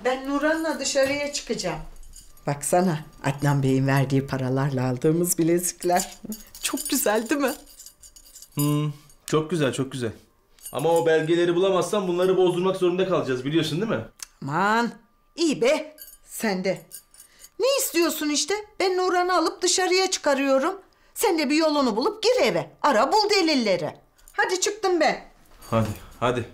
Ben Nurhan'la dışarıya çıkacağım. Baksana Adnan Bey'in verdiği paralarla aldığımız bilezikler. Çok güzel değil mi? Çok güzel, çok güzel. Ama o belgeleri bulamazsan bunları bozdurmak zorunda kalacağız, biliyorsun değil mi? Aman iyi be sen de. Ne istiyorsun işte? Ben Nurhan'ı alıp dışarıya çıkarıyorum. Sen de bir yolunu bulup gir eve. Ara bul delilleri. Hadi çıktım ben. Hadi, hadi.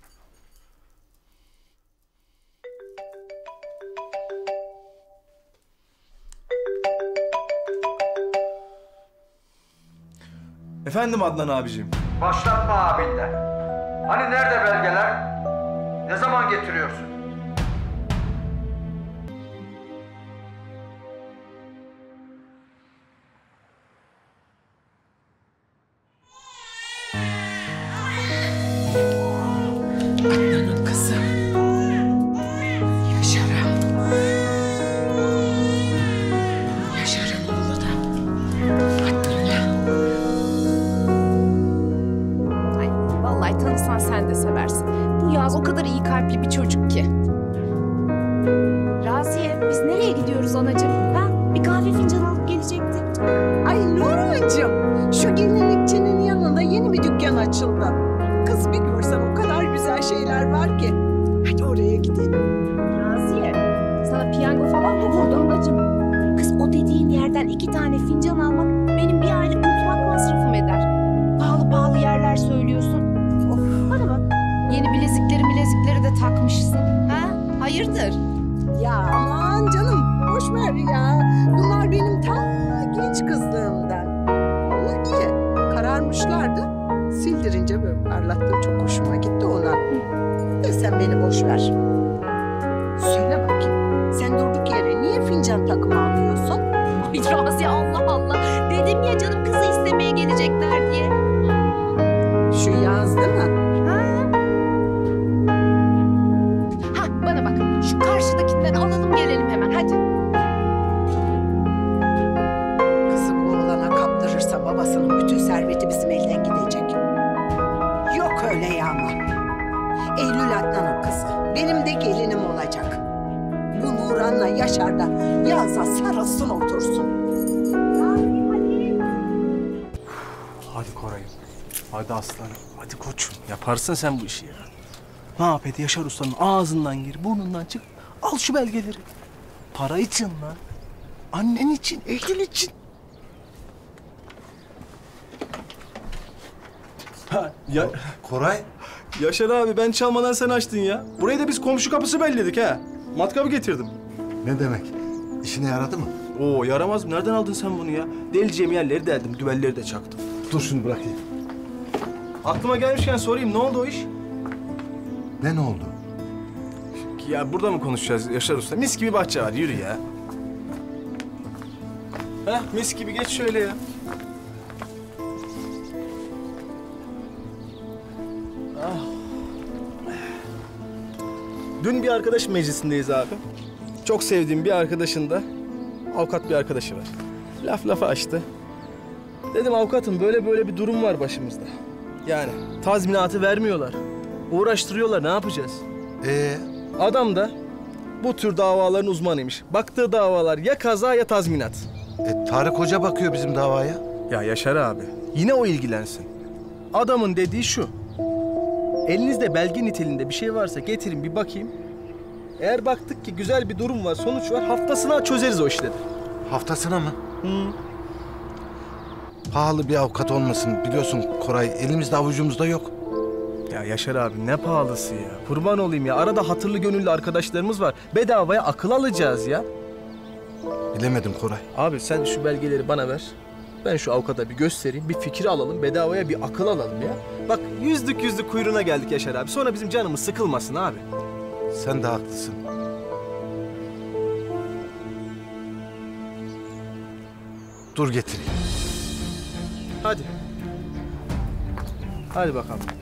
Efendim Adnan abicim. Başlatma abinden. Hani nerede belgeler? Ne zaman getiriyorsun? Adnan'ın kızı. Yaşar'a. Yaşar'ın oğlu da. Adnan'a. Ay vallahi tanısan sen de seversin. Bu Yağız o kadar iyi kalpli bir çocuk ki. Raziye biz nereye gidiyoruz anacığım? Ha? Bir kahve fincanı alıp gelecektik. Ay Nurhan'cığım. Şu gelinlikçinin yanında yeni bir dükkan açıldı. Kız bir görsen o kadar güzel şeyler var ki. Hadi oraya gidelim. Raziye sana piyango falan mı vurdu anacığım? Kız o dediğin yerden 2 tane fincan almak benim bir aylık mutfak masrafım eder. Pahalı pahalı yerler söylüyorsun. Of bana bak. Yeni bilezikleri de takmışsın. Ha? Hayırdır? Ya aman canım boş ver ya. Bunlar benim ta genç kızlığımdan. Vallahi iyi. Kararmışlardı. Sildirince böyle parlattım. Çok hoşuma gitti ona. De sen beni boş ver. Söyle bakayım. Sen durduk yere niye fincan takımı alıyorsun? Ay Raziye Allah Allah. Dedim ya canım kızı istemeye gelecekler diye. Şu yaz değil mi? Ha bana bak şu karşıdakinden alalım gelelim hemen hadi. Kızı bu oğlana kaptırırsa babasının bütün serveti bizim elden gidecek. Yok öyle ya ama. Eylül Adnan'ın kızı. Benim de gelinim olacak. Bu Nurhan'la Yaşar da Yaz'a sarılsın otursun. Hadi Koray'ım. Hadi aslanım. Hadi koçum. Yaparsın sen bu işi ya. Ne yap et Yaşar Usta'nın ağzından gir, burnundan çık. Al şu belgeleri. Para için lan. Annen için, Eylül için. Ha, ya, Koray, Yaşar abi ben çalmadan sen açtın ya. Burayı da biz komşu kapısı belledik ha. Matkabı getirdim. ne demek? İşine yaradı mı? Oo yaramaz mı? Nereden aldın sen bunu ya? Deleceğim yerleri deldim, düvelleri de çaktım. Dur şunu bırakayım. Aklıma gelmişken sorayım, ne oldu o iş? Ne oldu? Ya burada mı konuşacağız Yaşar Usta? Mis gibi bahçe var, yürü ya. Heh, mis gibi geç şöyle ya. Ah. Dün bir arkadaş meclisindeyiz abi. Çok sevdiğim bir arkadaşın da avukat bir arkadaşı var. Laf lafa açtı. Dedim avukatım böyle bir durum var başımızda. Yani tazminatı vermiyorlar. Uğraştırıyorlar, ne yapacağız? Adam da bu tür davaların uzmanıymış. Baktığı davalar ya kaza ya tazminat. Tarık Hoca bakıyor bizim davaya. Ya Yaşar abi, yine o ilgilensin. Adamın dediği şu. Elinizde belge niteliğinde bir şey varsa getirin bir bakayım. Eğer baktık ki güzel bir durum var, sonuç var, haftasına çözeriz o işleri. Haftasına mı? Hı. Pahalı bir avukat olmasın. Biliyorsun Koray, elimizde avucumuzda yok. Ya Yaşar abi ne pahalısı ya. Kurban olayım ya. Arada hatırlı gönüllü arkadaşlarımız var. Bedavaya akıl alacağız ya. Bilemedim Koray. Abi sen şu belgeleri bana ver. Ben şu avukata bir göstereyim. Bir fikir alalım. Bedavaya bir akıl alalım ya. Bak yüzlük kuyruğuna geldik Yaşar abi. Sonra bizim canımız sıkılmasın abi. Sen de haklısın. Dur getireyim. Hadi. Hadi bakalım.